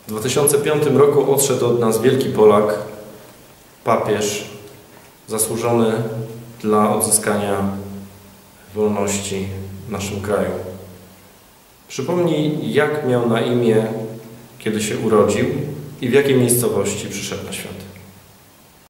W 2005 roku odszedł od nas wielki Polak, papież, zasłużony dla odzyskania wolności w naszym kraju. Przypomnij, jak miał na imię, kiedy się urodził i w jakiej miejscowości przyszedł na świat.